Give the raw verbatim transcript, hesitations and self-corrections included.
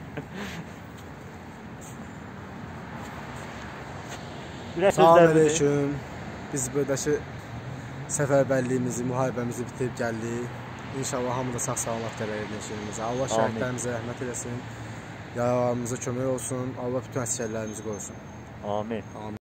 Salamünaleyküm. Biz buradakı səfərbərliyimizi, müharibəmizi bitirib gəldik. İnşallah hamı da sağ-salamat gələr evləşiyimizə. Allah şəhidlərimizə rəhmət eləsin. Yaralarımıza kömək olsun. Allah bütün əsgərlərimizi qorusun. Amin. Amin.